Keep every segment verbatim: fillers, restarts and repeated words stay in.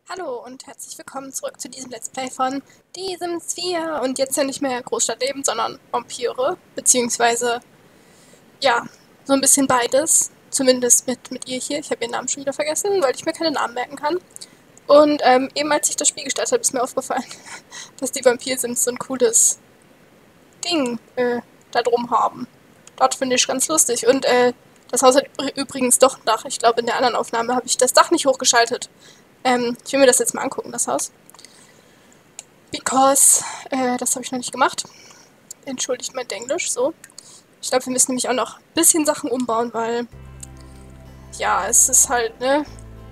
Hallo und herzlich willkommen zurück zu diesem Let's Play von Die Sims vier und jetzt ja nicht mehr Großstadtleben, sondern Vampire, beziehungsweise, ja, so ein bisschen beides, zumindest mit, mit ihr hier. Ich habe ihren Namen schon wieder vergessen, weil ich mir keine Namen merken kann. Und ähm, eben als ich das Spiel gestartet habe, ist mir aufgefallen, dass die Vampir-Sims so ein cooles Ding äh, da drum haben. Das finde ich ganz lustig und äh, das Haus hat übrigens doch ein Dach. Ich glaube, in der anderen Aufnahme habe ich das Dach nicht hochgeschaltet. Ähm, ich will mir das jetzt mal angucken, das Haus. Because, äh, das habe ich noch nicht gemacht. Entschuldigt mein Englisch, so. Ich glaube, wir müssen nämlich auch noch ein bisschen Sachen umbauen, weil, ja, es ist halt, ne,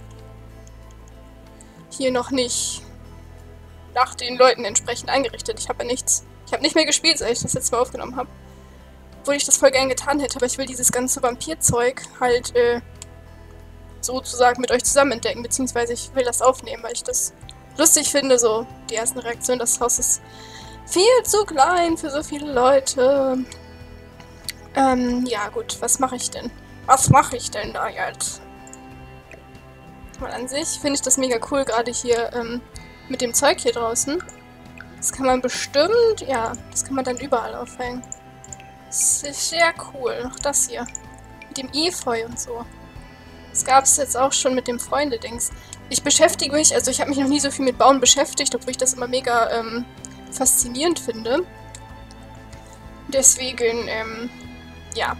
hier noch nicht nach den Leuten entsprechend eingerichtet. Ich habe ja nichts, ich habe nicht mehr gespielt, seit ich das jetzt mal aufgenommen habe. Obwohl ich das voll gern getan hätte, aber ich will dieses ganze Vampirzeug halt, äh, sozusagen mit euch zusammen entdecken, beziehungsweise ich will das aufnehmen, weil ich das lustig finde, so die ersten Reaktionen. Das Haus ist viel zu klein für so viele Leute. Ähm, ja gut, was mache ich denn? Was mache ich denn da jetzt? Mal an sich finde ich das mega cool, gerade hier ähm, mit dem Zeug hier draußen. Das kann man bestimmt, ja, das kann man dann überall aufhängen. Das ist sehr cool. Auch das hier. Mit dem Efeu und so. Das gab es jetzt auch schon mit dem Freunde-Dings. Ich beschäftige mich, also ich habe mich noch nie so viel mit Bauen beschäftigt, obwohl ich das immer mega ähm, faszinierend finde. Deswegen, ähm, ja.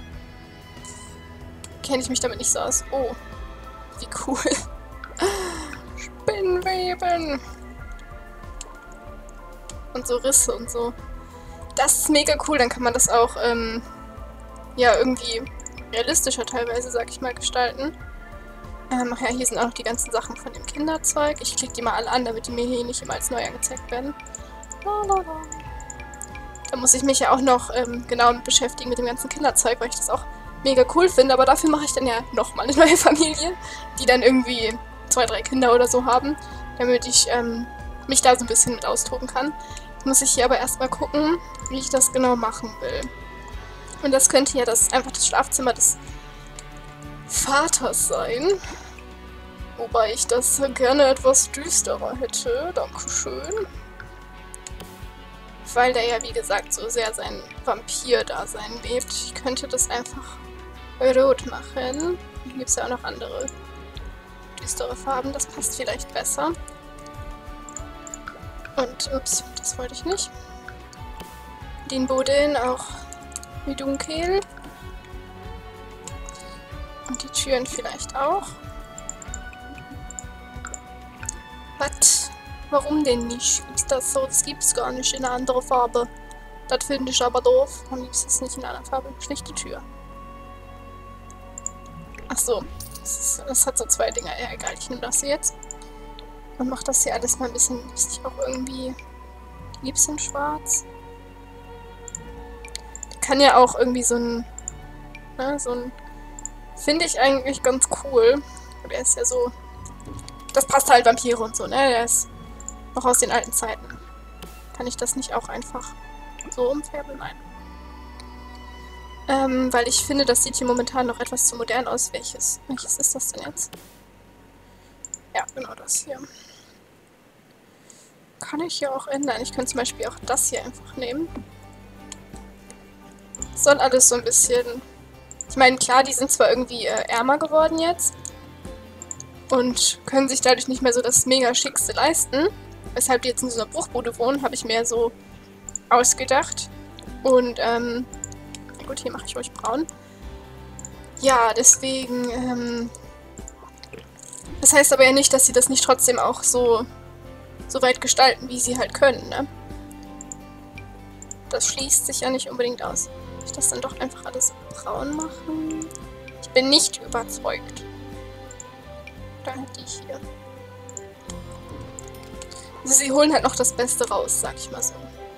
Kenne ich mich damit nicht so aus. Oh, wie cool. Spinnweben. Und so Risse und so. Das ist mega cool, dann kann man das auch, ähm, ja, irgendwie realistischer teilweise, sag ich mal, gestalten. Ähm, ach ja, hier sind auch noch die ganzen Sachen von dem Kinderzeug. Ich klicke die mal alle an, damit die mir hier nicht immer als neu angezeigt werden. Lalala. Da muss ich mich ja auch noch ähm, genau mit beschäftigen mit dem ganzen Kinderzeug, weil ich das auch mega cool finde. Aber dafür mache ich dann ja nochmal eine neue Familie, die dann irgendwie zwei, drei Kinder oder so haben, damit ich ähm, mich da so ein bisschen mit austoben kann. Jetzt muss ich hier aber erstmal gucken, wie ich das genau machen will. Und das könnte ja das einfach das Schlafzimmer des Vaters sein. Wobei ich das gerne etwas düsterer hätte. Dankeschön. Weil der ja, wie gesagt, so sehr sein Vampir-Dasein lebt. Ich könnte das einfach rot machen. Hier gibt es ja auch noch andere düstere Farben. Das passt vielleicht besser. Und, ups, das wollte ich nicht. Den Boden auch wie dunkel. Und die Türen vielleicht auch. Was? Warum denn nicht? Gibt's das so? Das gibt's gar nicht in einer anderen Farbe. Das finde ich aber doof. Warum gibt's das nicht in einer anderen Farbe? Schlichte Tür. Ach so. Das, das hat so zwei Dinger. Ja, egal. Ich nehme das hier jetzt. Und mache das hier alles mal ein bisschen, ist nicht auch irgendwie liebst in schwarz? Kann ja auch irgendwie so ein, ne, so ein, finde ich eigentlich ganz cool. Der ist ja so, das passt halt Vampire und so, ne, der ist noch aus den alten Zeiten. Kann ich das nicht auch einfach so umfärben? Nein. Ähm, weil ich finde, das sieht hier momentan noch etwas zu modern aus. Welches? Welches ist das denn jetzt? Ja, genau das hier. Kann ich hier auch ändern. Ich könnte zum Beispiel auch das hier einfach nehmen. Soll alles so ein bisschen... Ich meine, klar, die sind zwar irgendwie äh, ärmer geworden jetzt und können sich dadurch nicht mehr so das mega Schickste leisten. Weshalb die jetzt in so einer Bruchbude wohnen, habe ich mir so ausgedacht. Und, ähm, gut, hier mache ich euch braun. Ja, deswegen, ähm, das heißt aber ja nicht, dass sie das nicht trotzdem auch so, so weit gestalten, wie sie halt können, ne? Das schließt sich ja nicht unbedingt aus. Ich das dann doch einfach alles braun machen? Ich bin nicht überzeugt. Dann halt die hier. Also sie holen halt noch das Beste raus, sag ich mal so.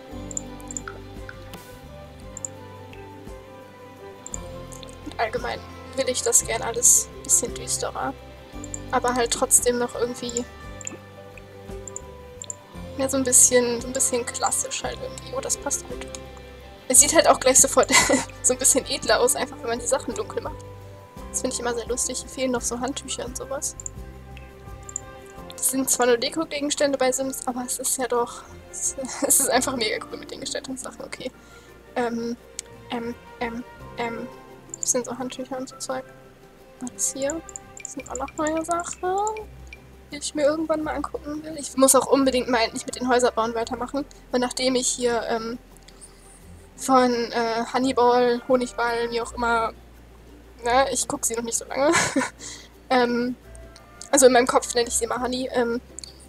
Und allgemein will ich das gern alles ein bisschen düsterer. Aber halt trotzdem noch irgendwie ja, so ein bisschen, so ein bisschen klassisch halt irgendwie. Oh, das passt gut. Es sieht halt auch gleich sofort so ein bisschen edler aus, einfach wenn man die Sachen dunkel macht. Das finde ich immer sehr lustig. Hier fehlen noch so Handtücher und sowas. Das sind zwar nur Deko-Gegenstände bei Sims, aber es ist ja doch... Es, es ist einfach mega cool mit den Gestaltungssachen, okay. Ähm, ähm, ähm, ähm... Das sind so Handtücher und so Zeug. Was hier? Das sind auch noch neue Sachen, die ich mir irgendwann mal angucken will. Ich muss auch unbedingt mal endlich mit den Häuserbauen weitermachen. Weil nachdem ich hier, ähm... von äh, Honeyball, Honigball, wie auch immer... Ne, ich gucke sie noch nicht so lange. ähm... Also in meinem Kopf nenne ich sie immer Honey. Ähm,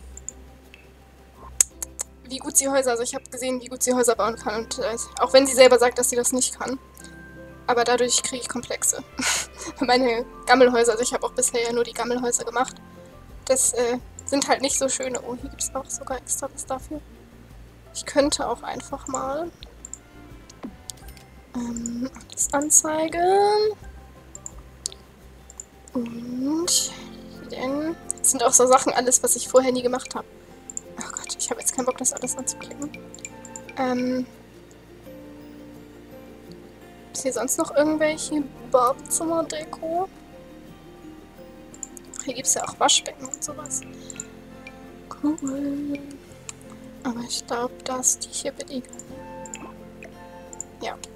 wie gut sie Häuser, also ich habe gesehen, wie gut sie Häuser bauen kann. Und äh, auch wenn sie selber sagt, dass sie das nicht kann. Aber dadurch kriege ich Komplexe. Meine Gammelhäuser, also ich habe auch bisher ja nur die Gammelhäuser gemacht. Das äh, sind halt nicht so schöne. Oh, hier gibt es auch sogar extra was dafür. Ich könnte auch einfach mal ähm, alles anzeigen. Und denn das sind auch so Sachen, alles, was ich vorher nie gemacht habe. Oh Gott, ich habe jetzt keinen Bock, das alles anzuklicken. Ähm. Ist hier sonst noch irgendwelche Badezimmer-Deko? Hier gibt es ja auch Waschbecken und sowas. Cool. Aber ich glaube, dass die hier billiger. Ja.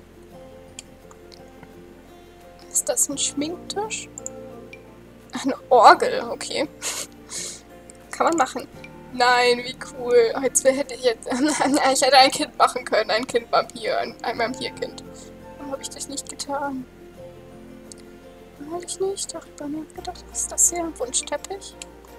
Ist das ein Schminktisch? Eine Orgel, okay. Kann man machen. Nein, wie cool. Jetzt hätte ich jetzt... ich hätte ein Kind machen können. Ein Kind-Vampir. Ein, ein Vampirkind. Warum habe ich das nicht getan? Weil ich nicht darüber nachgedacht. Was ist das hier? Ein Wunschteppich?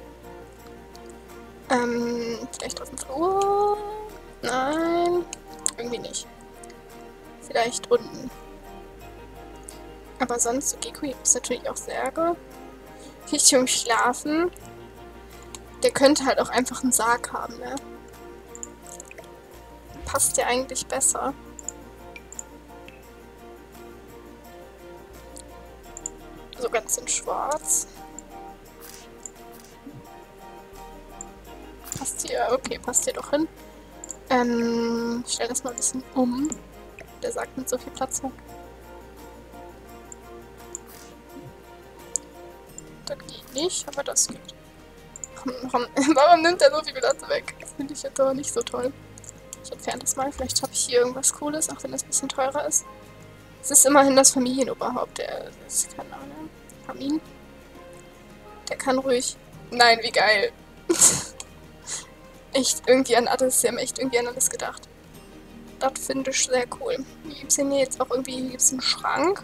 Ähm, vielleicht auf dem Flur? Nein. Irgendwie nicht. Vielleicht unten. Aber sonst, okay, cool. Hier gibt es natürlich auch Särge. Richtung Schlafen. Der könnte halt auch einfach einen Sarg haben, ne? Passt ja eigentlich besser. So ganz in schwarz. Passt hier, okay, passt hier doch hin. Ähm, ich stelle das mal ein bisschen um. Der Sarg nimmt so viel Platz weg. Das geht nicht, aber das geht. Warum, warum nimmt er so viel Platz weg? Das finde ich jetzt aber nicht so toll. Ich entferne das mal. Vielleicht habe ich hier irgendwas Cooles, auch wenn das ein bisschen teurer ist. Es ist immerhin das Familienoberhaupt. Der ist, keine Ahnung, Kamin. Der kann ruhig... Nein, wie geil. Echt irgendwie an alles. Sie haben echt irgendwie an alles gedacht. Das finde ich sehr cool. Hier gibt es hier jetzt auch irgendwie... Hier gibt es einen Schrank.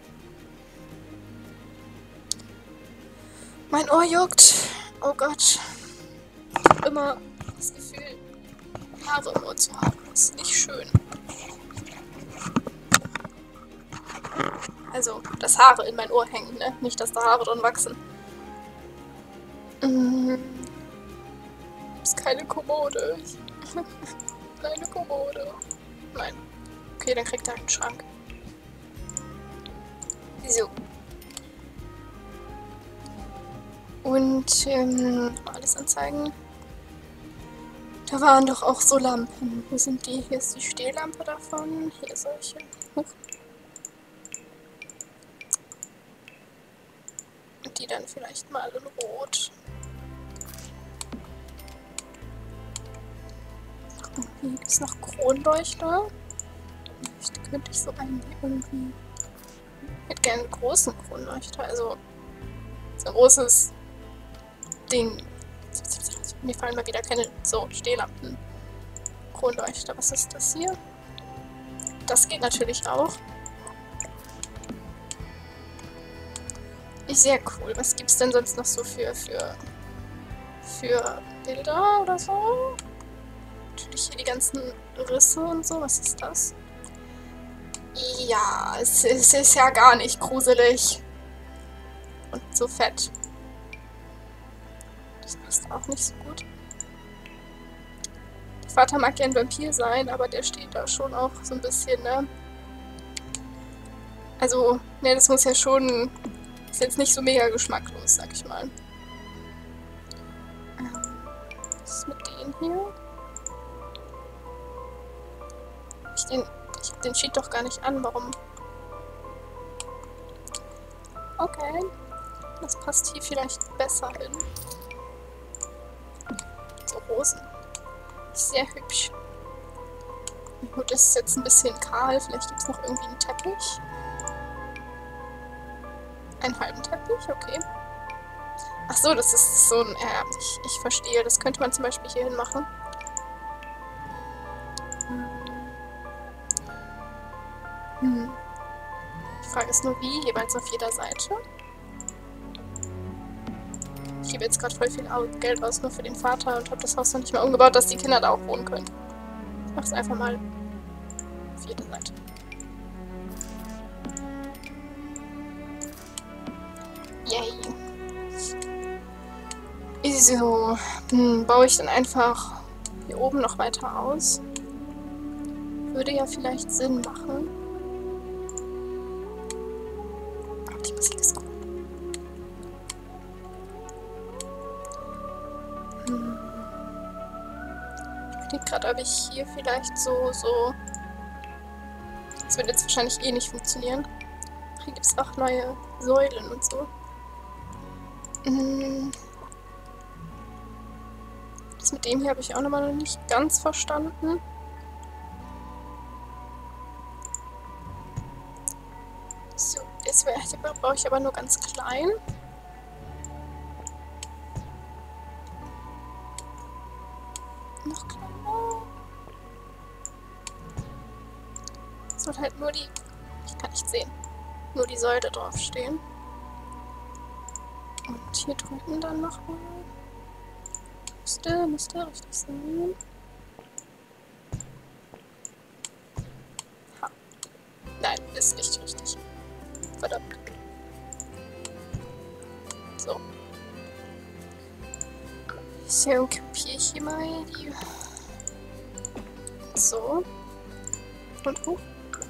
Mein Ohr juckt. Oh Gott. Ich habe immer das Gefühl, Haare im Ohr zu haben. Das ist nicht schön. Also, dass Haare in mein Ohr hängen, ne? Nicht, dass da Haare drin wachsen. Mhm. Ist keine Kommode. Keine Kommode. Nein. Okay, dann kriegt er einen Schrank. So. Und, ähm, alles anzeigen. Da waren doch auch so Lampen. Wo sind die? Hier ist die Stehlampe davon. Hier solche. Huch. Und die dann vielleicht mal in Rot. Und hier gibt es noch Kronleuchter. Vielleicht könnte ich so einen irgendwie... Ich hätte gerne einen großen Kronleuchter. Also, so ein großes Ding. Mir fallen mal wieder keine so Stehlampen. Kronleuchter. Was ist das hier? Das geht natürlich auch. Ist sehr cool. Was gibt's denn sonst noch so für für für Bilder oder so? Natürlich hier die ganzen Risse und so. Was ist das? Ja, es, es ist ja gar nicht gruselig. Und so fett. Das passt auch nicht so gut. Der Vater mag ja ein Vampir sein, aber der steht da schon auch so ein bisschen, ne? Also, ne, das muss ja schon... Ist jetzt nicht so mega geschmacklos, sag ich mal. Ähm, was ist mit denen hier? Ich, den, ich hab den Cheat doch gar nicht an, warum? Okay. Das passt hier vielleicht besser hin. Rosen. Sehr hübsch. Gut, das ist jetzt ein bisschen kahl. Vielleicht gibt es noch irgendwie einen Teppich. Einen halben Teppich, okay. Ach so, das ist so ein... Äh, ich, ich verstehe. Das könnte man zum Beispiel hier hin machen. Hm. Die Frage ist nur, wie? Jeweils auf jeder Seite? Ich gebe jetzt gerade voll viel Geld aus, nur für den Vater und habe das Haus noch nicht mal umgebaut, dass die Kinder da auch wohnen können. Ich mache es einfach mal auf jede Seite. Yay. So, hm, baue ich dann einfach hier oben noch weiter aus. Würde ja vielleicht Sinn machen. Aber die Musik ist gut. Hm. Ich überlege gerade, ob ich hier vielleicht so, so... Das wird jetzt wahrscheinlich eh nicht funktionieren. Hier gibt es auch neue Säulen und so. Hm. Das mit dem hier habe ich auch nochmal noch nicht ganz verstanden. So, jetzt brauche ich aber nur ganz klein. Noch kleiner. Soll halt nur die... Ich kann nicht sehen. Nur die Säule draufstehen. Und hier drüben dann nochmal. Müsste, müsste richtig sein. Ha. Nein, ist nicht richtig. Verdammt. So. So, kopiere ich hier mal die... So. Und hoch.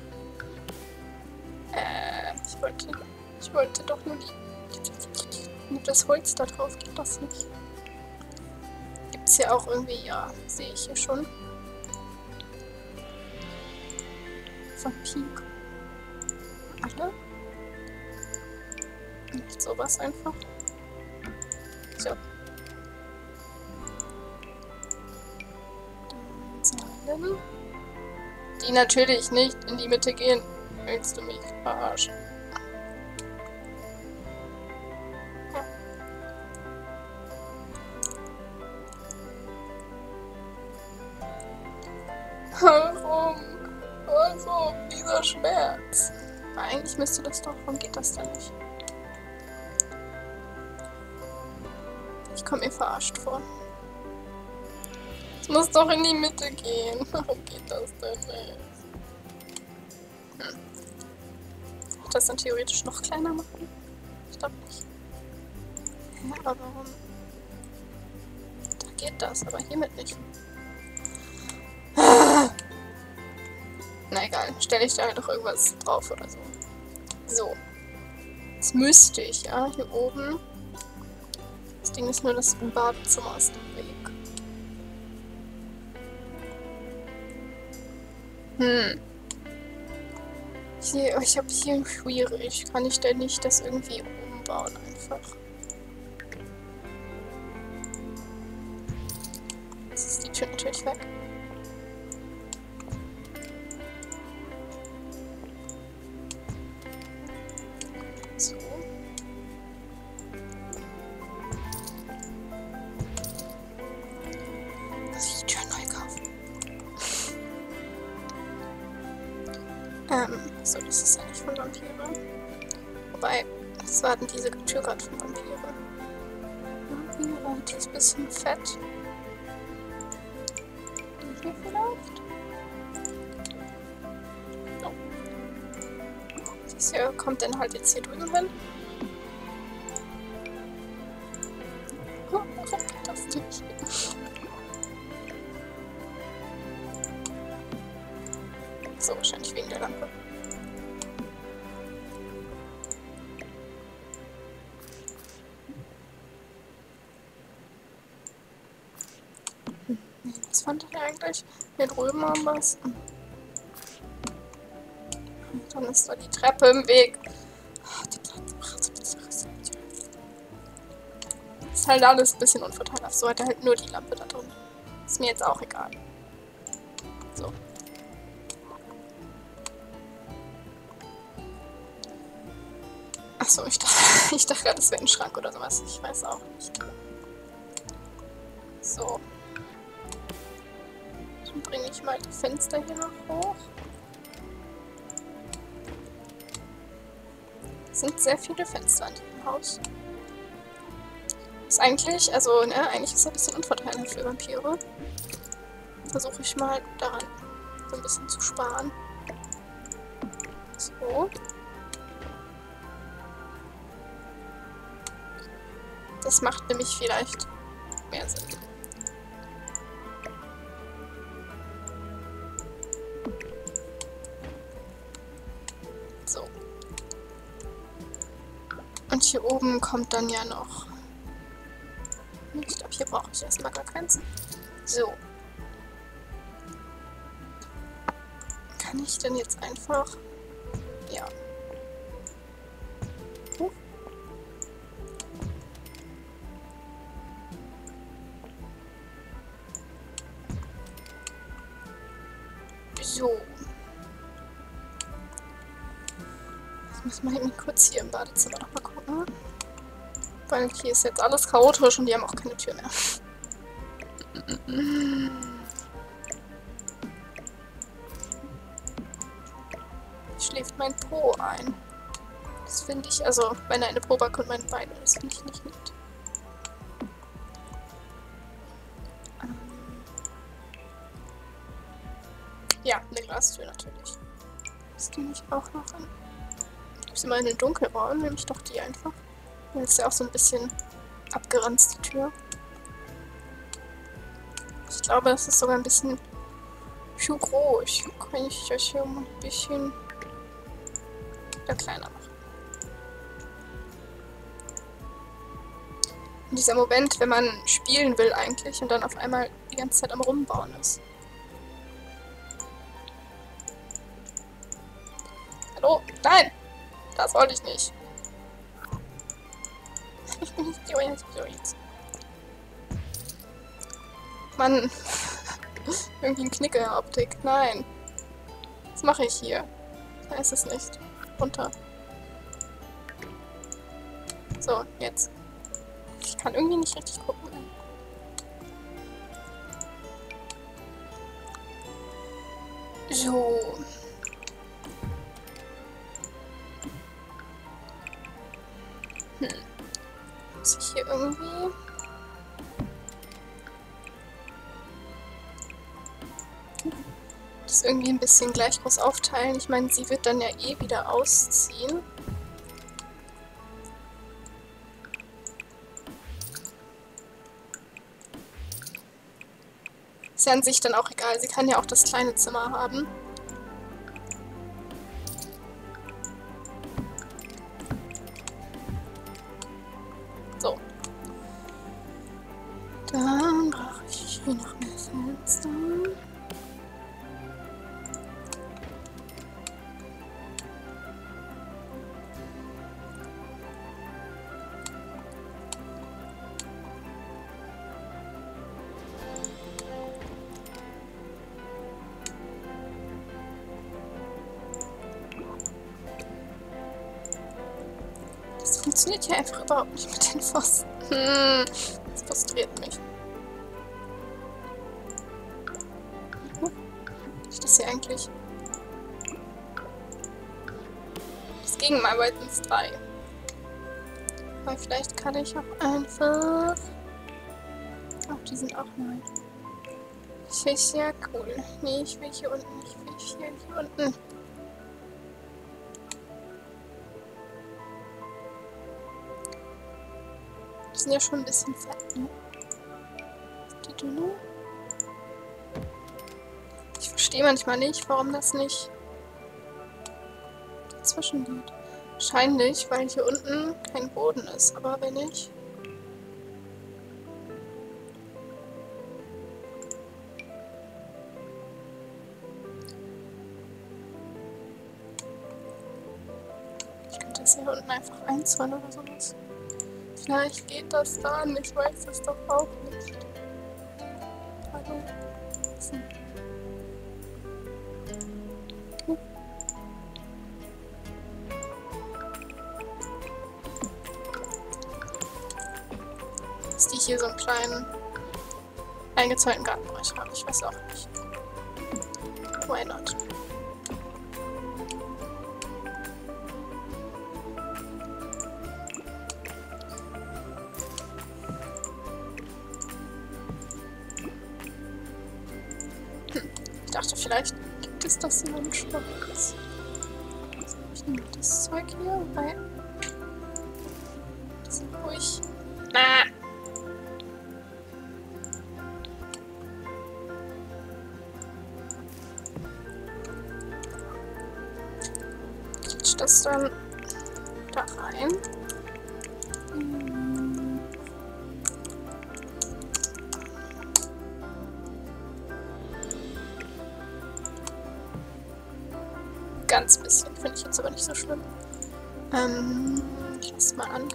Äh, ich wollte... Ich wollte doch nur die... Nur das Holz da drauf, geht das nicht. Gibt's hier auch irgendwie... Ja, sehe ich hier schon. Von Peak. Alle? Nicht sowas einfach. So. Dann Säulen. Die natürlich nicht in die Mitte gehen. Willst du mich verarschen? Ja. Warum? Warum dieser Schmerz? Eigentlich müsste das doch... Warum geht das denn nicht? Ich komme mir verarscht vor. Es muss doch in die Mitte gehen. Warum geht das denn nicht? Hm. Kann ich das dann theoretisch noch kleiner machen? Ich glaube nicht. Ja, aber warum? Da geht das, aber hiermit nicht. Na egal, stelle ich da halt noch irgendwas drauf oder so. So. Jetzt müsste ich ja hier oben... Das Ding ist nur, das Badezimmer ist im Weg. Hm. Hier, ich habe hier schwierig. Kann ich denn nicht das irgendwie umbauen einfach? Jetzt ist die Tür natürlich weg. So. Muss ich die Tür neu kaufen? ähm, so, das ist eigentlich von Vampire. Wobei, das war denn diese Tür gerade von Vampire. Vampire, die ist ein bisschen fett. Die hier vielleicht? So. Das hier kommt dann halt jetzt hier drüben hin. Oh, warum geht das nicht? So, wahrscheinlich wegen der Lampe. Hm. Was fand ich eigentlich? Hier drüben haben wir es. Dann ist da die Treppe im Weg. Das ist halt alles ein bisschen unvorteilhaft. So hat er halt nur die Lampe da drin. Ist mir jetzt auch egal. So. Achso, ich dachte, ich dachte gerade, das wäre ein Schrank oder sowas. Ich weiß auch nicht. So. Dann bringe ich mal die Fenster hier noch hoch. Es sind sehr viele Fenster an diesem Haus. Ist eigentlich, also, ne, eigentlich ist es ein bisschen unvorteilhaft für Vampire. Versuche ich mal daran so ein bisschen zu sparen. So. Das macht nämlich vielleicht mehr Sinn. So. Und hier oben kommt dann ja noch... Ich glaube, hier brauche ich erstmal gar keins. So. Kann ich denn jetzt einfach... Ja. Huh. So. Jetzt müssen wir eben kurz hier im Badezimmer noch mal gucken. Weil hier ist jetzt alles chaotisch und die haben auch keine Tür mehr. Schläft mein Po ein. Das finde ich, also wenn er eine Po backt und meine Beine, das finde ich nicht nett. Ähm ja, eine Glastür natürlich. Ist die nicht auch noch an? Gibt es immer einen Dunkelraum, nehme ich doch die einfach. Jetzt ist ja auch so ein bisschen abgeranzt, die Tür. Ich glaube, das ist sogar ein bisschen zu groß. Kann ich das hier mal ein bisschen ja, kleiner machen. Und dieser Moment, wenn man spielen will eigentlich und dann auf einmal die ganze Zeit am Rumbauen ist. Hallo? Nein! Das wollte ich nicht. Ich bin nicht so jetzt. Mann. Irgendwie ein Knick in der Optik. Nein. Was mache ich hier? Ich weiß es nicht. Runter. So, jetzt. Ich kann irgendwie nicht richtig gucken. So. Hm. Muss ich hier irgendwie... das irgendwie ein bisschen gleich groß aufteilen. Ich meine, sie wird dann ja eh wieder ausziehen. Ist ja an sich dann auch egal. Sie kann ja auch das kleine Zimmer haben. So. Dann brauche ich hier noch mehr Fenster. Das funktioniert hier einfach überhaupt nicht mit den Pfosten. Hm, das frustriert mich. Hm. Ist das hier eigentlich? Das ging mal bei uns drei. Aber vielleicht kann ich auch einfach... Ach, die sind auch neu. Das ist ja cool. Nee, ich will hier unten. Ich will hier, hier unten. Die sind ja schon ein bisschen fett, ne? Die dünne. Ich verstehe manchmal nicht, warum das nicht dazwischen geht. Wahrscheinlich, weil hier unten kein Boden ist. Aber wenn ich... Ich könnte das hier unten einfach einzahlen oder sowas. Vielleicht geht das dann, ich weiß es doch auch nicht. Dass die hier so einen kleinen eingezäunten Gartenbereich haben. Ich weiß auch nicht. Why not? Hm. Ich dachte, vielleicht gibt es das in einem Schloss. Ich nehme das Zeug hier, weil das ist ruhig. Ah. Das dann da rein. Hm. Ganz bisschen, finde ich jetzt aber nicht so schlimm. Ähm, ich lasse es mal an.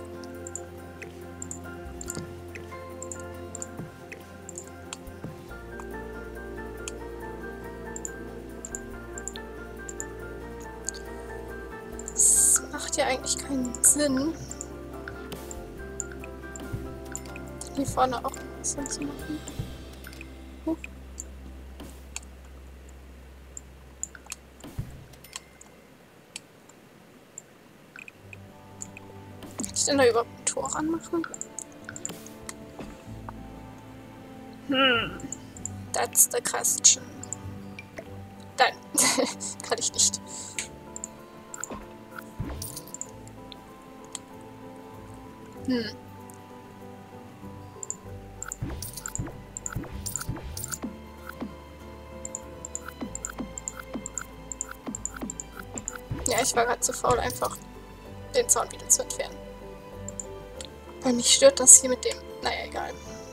Macht ja eigentlich keinen Sinn, hier vorne auch was zu machen. Huh. Kann ich denn da überhaupt ein Tor ranmachen? Hm, that's the question. Nein, kann ich nicht. Hm. Ja, ich war gerade zu faul, einfach den Zaun wieder zu entfernen. Weil mich stört das hier mit dem... Naja, egal.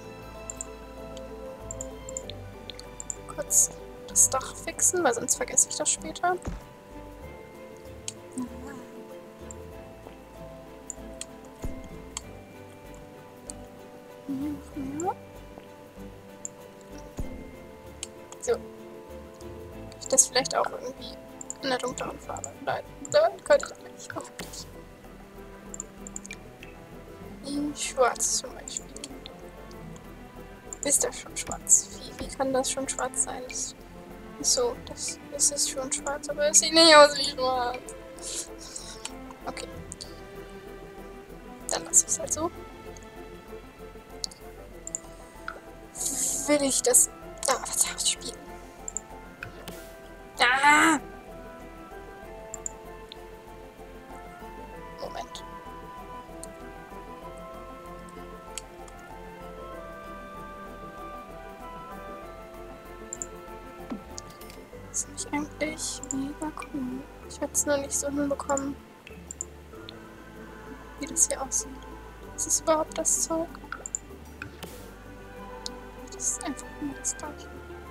Kurz das Dach fixen, weil sonst vergesse ich das später. So. Kann ich das vielleicht auch irgendwie in der dunkleren Farbe? Nein, nein, könnte ich aber nicht. Überhaupt nicht. In schwarz zum Beispiel. Ist das schon schwarz? Wie, wie kann das schon schwarz sein? Das, so, das, das ist schon schwarz, aber es sieht nicht aus wie schwarz. Okay. Dann lasse ich es halt so. Will ich das... Ah, was darf ich spielen? Ah! Moment. Das ist nicht eigentlich mega cool. Ich werde es nur nicht so hinbekommen, wie das hier aussieht. Ist es überhaupt das Zeug? Das ist einfach nur das Gleiche.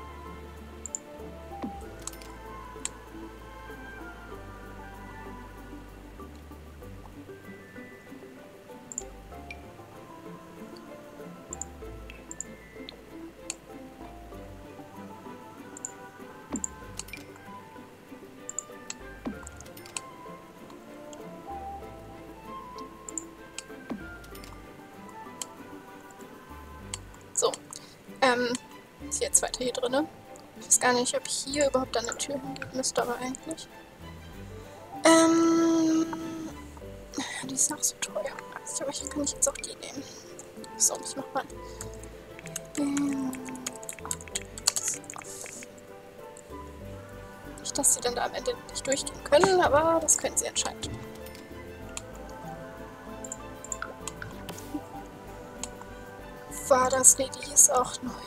So, ähm, ist jetzt weiter hier drin. Ich weiß gar nicht, ob hier überhaupt eine Tür hingeht. Müsste aber eigentlich. Ähm, die ist auch so teuer. Ich glaube, hier kann ich jetzt auch die nehmen. So, ich mach mal. Ähm, nicht, dass sie dann da am Ende nicht durchgehen können, aber das können sie anscheinend. War das? Nee, die ist auch neu.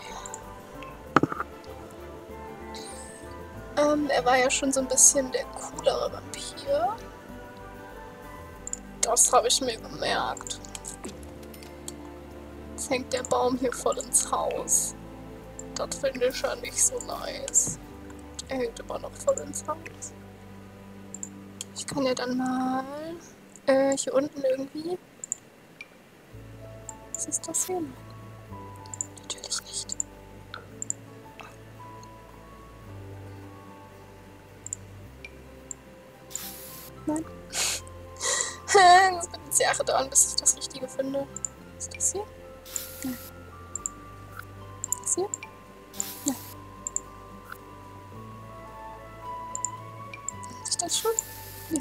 Ähm, er war ja schon so ein bisschen der coolere Vampir. Das habe ich mir gemerkt. Jetzt hängt der Baum hier voll ins Haus. Das finde ich ja nicht so nice. Er hängt immer noch voll ins Haus. Ich kann ja dann mal äh, hier unten irgendwie... Was ist das hier? Natürlich nicht. Nein. Es wird jetzt Jahre dauern, bis ich das Richtige finde. Ist das hier? Nein. Das hier? Nein. Ist das schon? Ja.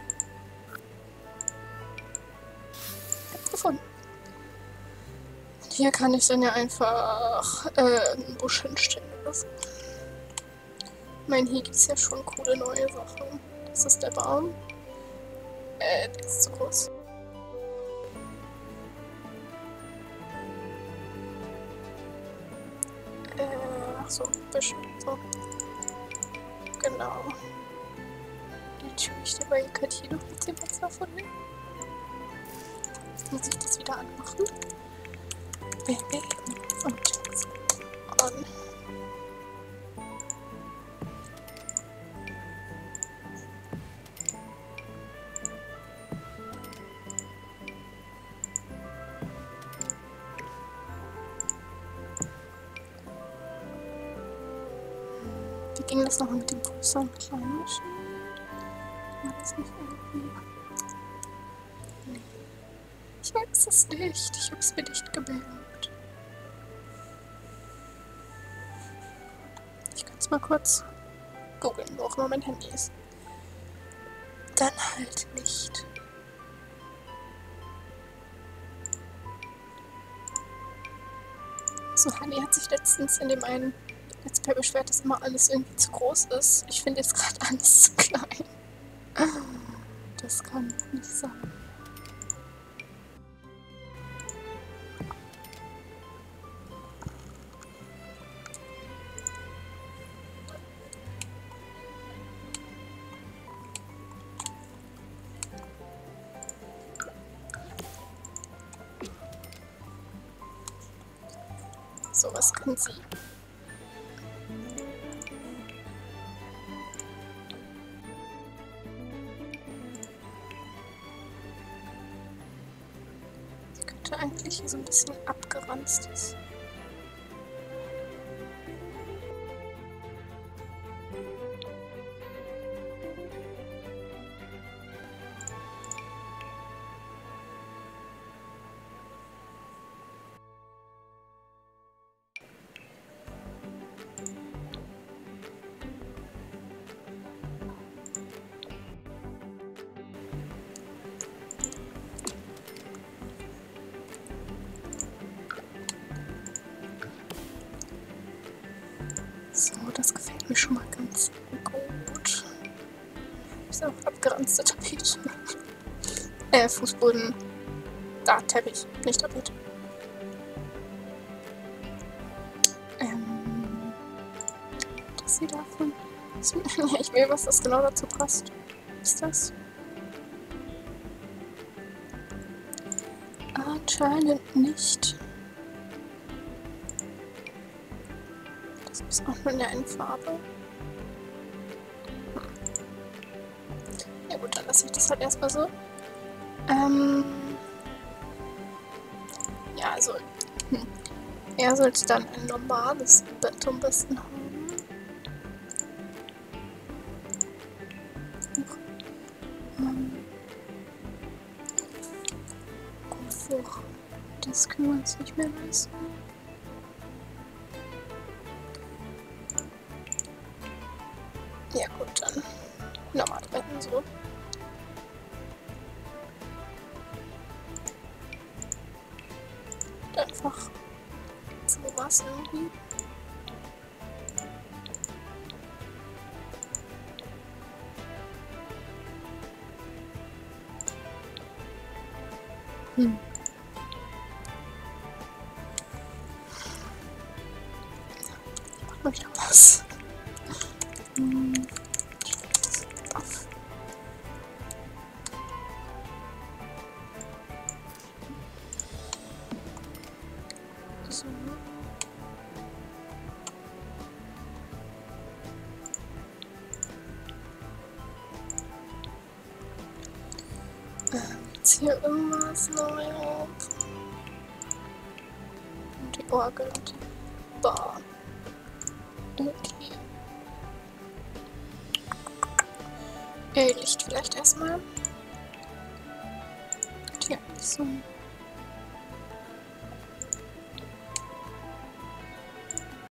Hab's gefunden. Und hier kann ich dann ja einfach äh, einen Busch hinstellen oder so. Ich meine, hier gibt es ja schon coole neue Sachen. Das ist der Baum. Äh, der ist zu groß. Äh, ach so, Büsche. So. Genau. Die tue ich dir bei Ikati noch ein bisschen besser von mir. Jetzt muss ich das wieder anmachen. Und an. Wie ging das nochmal mit dem größeren und kleinen Schild? War das nicht irgendwie? Nee. Ich weiß es nicht. Ich hab's mir nicht gemerkt. Ich kann es mal kurz googeln, wo auch immer mein Handy ist. Dann halt nicht. So, Hani hat sich letztens in dem einen Let's Play beschwert, dass immer alles irgendwie zu groß ist. Ich finde jetzt gerade alles zu klein. Das kann nicht sein. So, was kann sie? Sie könnte eigentlich hier so ein bisschen abgeranzt ist. So, das gefällt mir schon mal ganz gut. Ist auch abgeranzte Tapete. äh, Fußboden. Da, Teppich, nicht Tapete. Ähm. Das hier davon. Ja, ich will, was das genau dazu passt. Was ist das? Anscheinend nicht. Das ist auch nur in der einen Farbe. Hm. Ja gut, dann lasse ich das halt erstmal so. Ähm ja, also hm. Er sollte dann ein normales Bett am besten haben. Ähm Komfort. Das können wir uns nicht mehr leisten. Ja gut, dann normal Betten so. Einfach so was irgendwie. Hm. Ich mach mal wieder was. Hm. So. Ähm, jetzt hier irgendwas Neues. Und die Orgel und die Bar. Okay. Äh, Licht vielleicht erstmal. So.